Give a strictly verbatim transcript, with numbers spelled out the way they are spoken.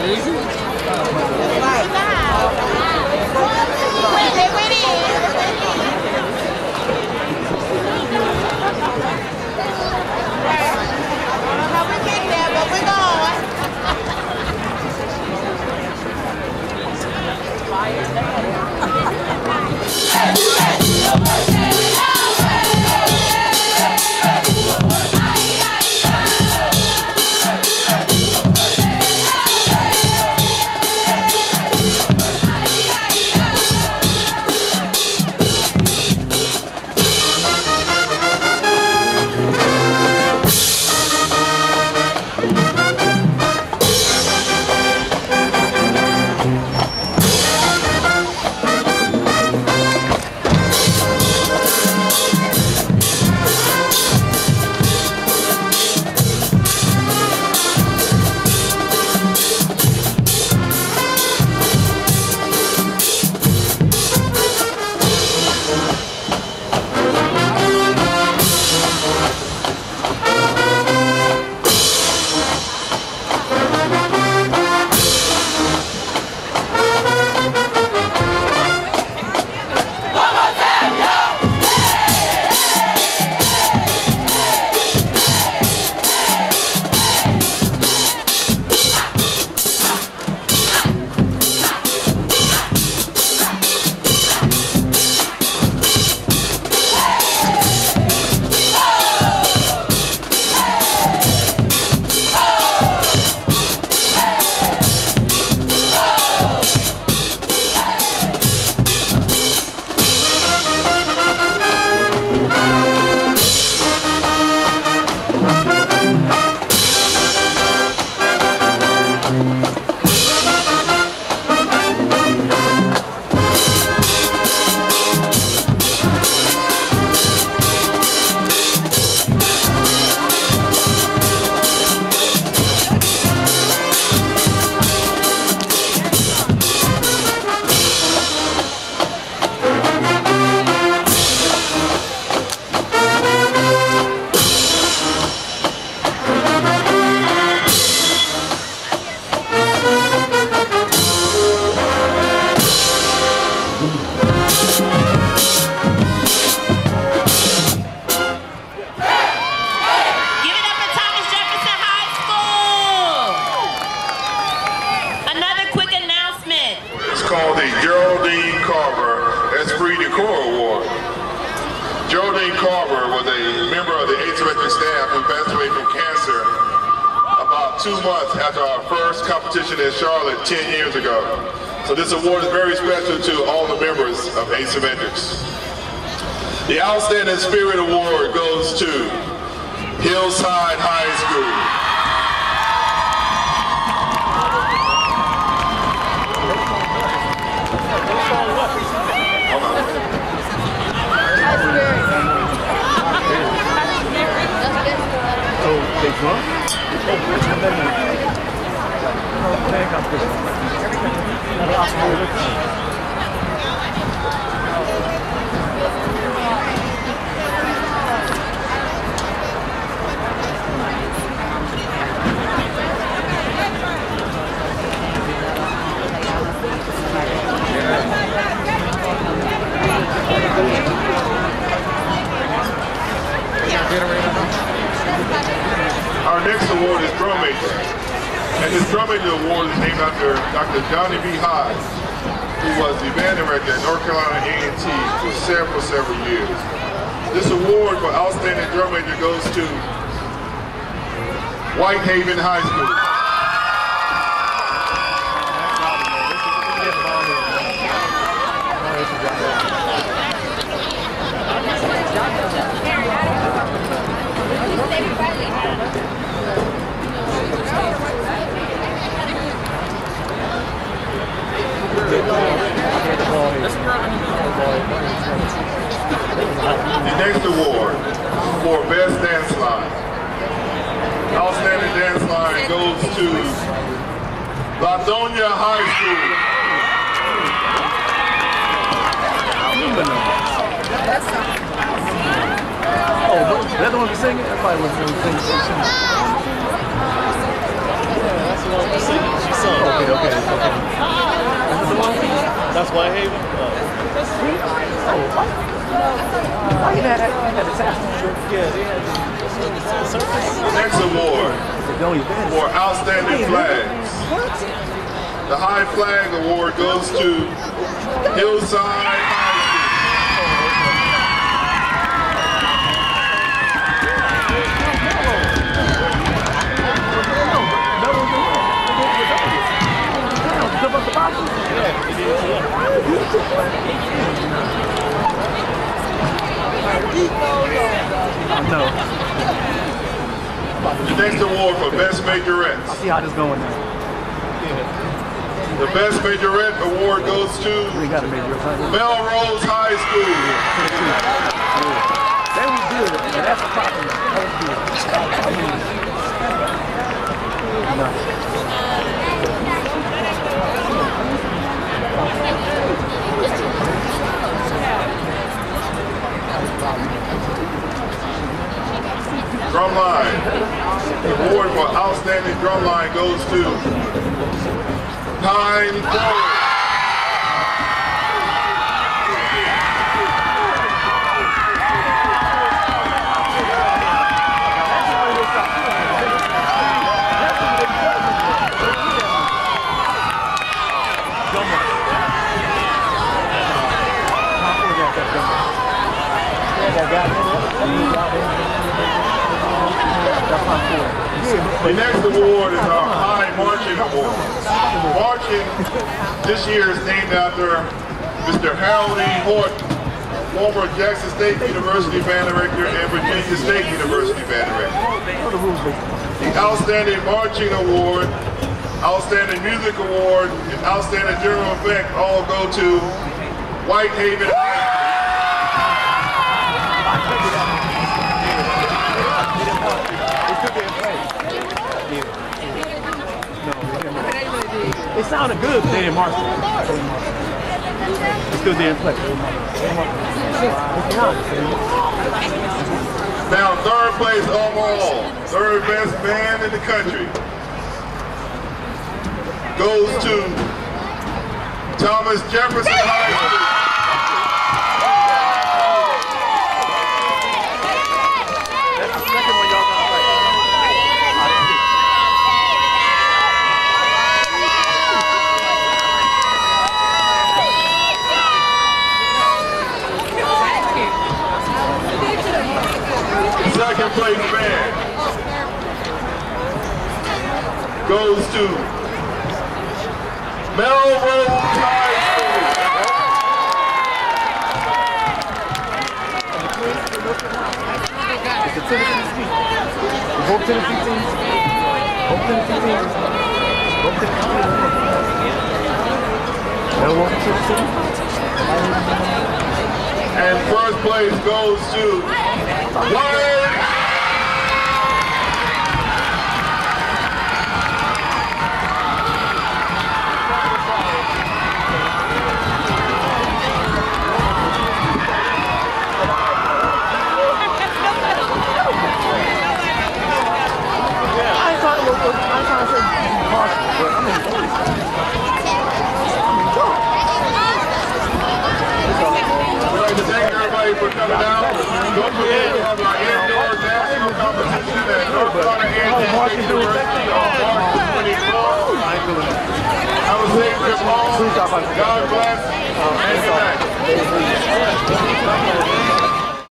So this award is very special to all the members of Ace Avengers. The Outstanding Spirit Award goes to Hillside High School. Our next award is Drum Major. And this Drum Major Award is named after Doctor Johnny B. Hodge, who was the band director at North Carolina A and T for several, several years. This award for Outstanding Drum Major goes to Whitehaven High School. The next award for Best Dance Line. Outstanding Dance Line goes to Latonia High School. Oh, they're the ones who sing it? I probably wasn't going to sing it. Yeah, that's the one who sing it. She sung. Okay. Next award for outstanding flags. The High Flag Award goes to Hillside High No. The next award for Best Majorettes. I see how this going now. The Best Majorette Award goes to Melrose High School. That was good. And that's a problem. That was good. Drumline. The award for outstanding drumline goes to Pine Forest. The next award is our High Marching Award. Marching this year is named after Mister Harold E. Horton, former Jackson State University band director and Virginia State University band director. The Outstanding Marching Award, Outstanding Music Award, and Outstanding General Effect all go to Whitehaven High School. It sounded good, but they didn't march it. It's because they didn't play. Now, third place overall, third best band in the country, goes to Thomas Jefferson High School. That's the second one y'all got right. Second place band goes to Melrose High School. It's a Tennessee speech. Both Tennessee teams. Both Tennessee teams. Both Tennessee teams. And first place goes to White. For coming out. Don't forget we have our indoor national competition at North Carolina State University on March twenty-fourth. Have a safe trip home. God bless and good night.